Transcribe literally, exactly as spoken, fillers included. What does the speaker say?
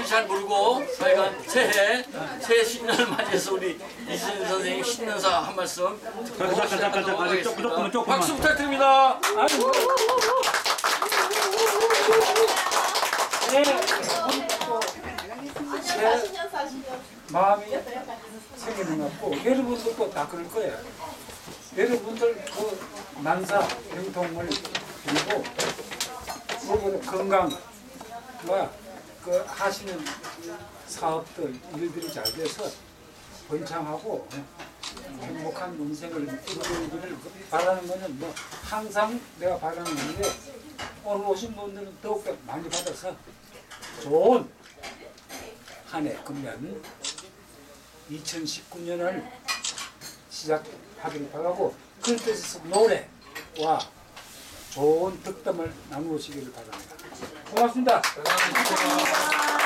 잘 모르고 하여간 새해 새해 신년을 맞이해서 우리 이순신 선생님 신년사 한 말씀 듣고 시작하도록 하겠습니다. 박수 부탁드립니다. 네, 제 마음이 생기는 것 같고 여러분들도 다 그럴 거예요. 여러분들 그 만사 병통을 그리고 그리고 건강과 그 하시는 사업들 일들이 잘 돼서 번창하고 행복한 인생을 이루기를 바라는 것은 뭐 항상 내가 바라는 건데 오늘 오신 분들은 더욱더 많이 받아서 좋은 한 해 금년 이천십구 년을 시작하기를 바라고 그 뜻에서 노래와 좋은 득담을 나누시기를 바랍니다. 고맙습니다. 감사합니다.